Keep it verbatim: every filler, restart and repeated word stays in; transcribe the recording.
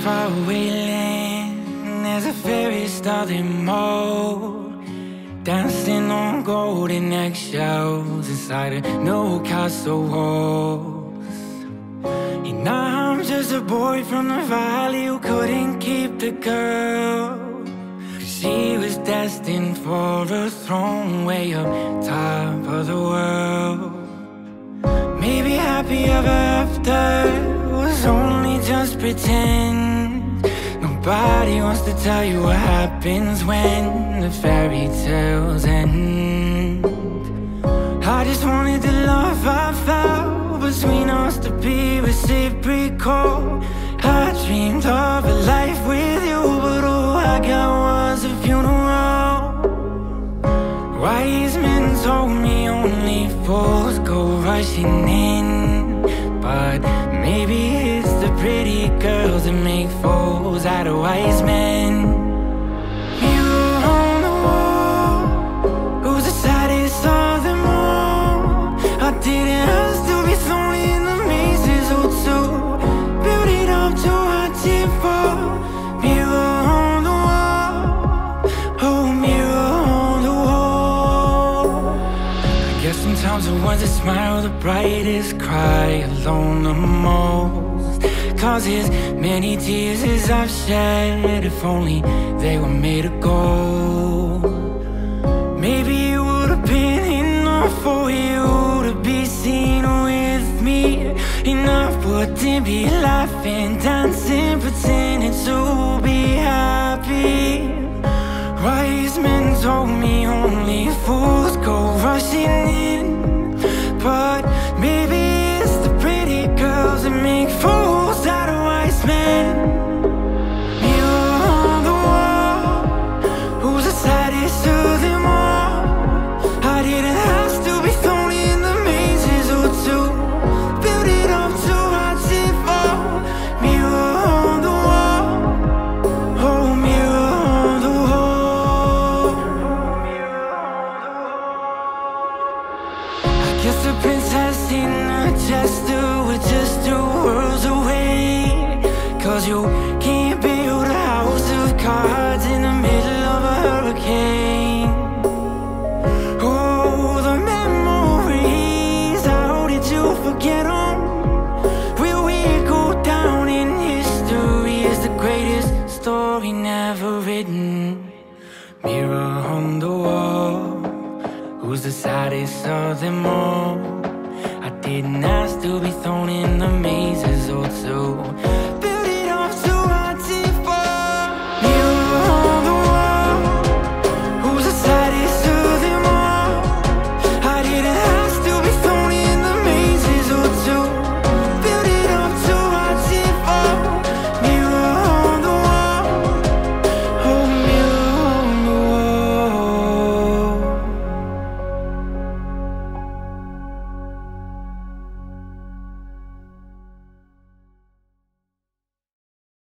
faraway land, there's a fairy starting mold, dancing on golden eggshells inside a no castle walls. And I'm just a boy from the valley who couldn't keep the girl, 'cause she was destined for a throne way up top of the world. Maybe happy ever after was only just pretend. Nobody wants to tell you what happens when the fairy tales end. I just wanted the love I felt between us to be reciprocal. I dreamed of a life with you, but all I got was a funeral. Wise men told me only fools go rushing in, but maybe it's the pretty girls that make fools out of wise men. Mirror on the wall, who's the saddest of them all? I didn't ask to be thrown in the mazes or to build it up to watch it fall. Mirror on the wall, oh mirror on the wall. I guess sometimes the ones that smile the brightest cry alone the most, 'cause as many tears as I've shed, if only they were made of gold. Maybe it would have been enough for you to be seen with me, and I wouldn't be laughing, dancing, pretending to be happy. Wise men told me only fools go rushing in, but maybe it's the pretty girls that make fools out of wise men. Mirror on the wall, who's the saddest of them all? I didn't ask to be thrown in the mazes or to build it up to watch it fall. Mirror on the wall, oh mirror on the wall. I guess the princess in a Jester with just two worlds away, 'cause you can't build a house of cards in the middle of a hurricane. Oh, the memories, how did you forget them? Will we go down in history as the greatest story never written? Mirror on the wall, who's the saddest of them all? I didn't ask to be thrown in the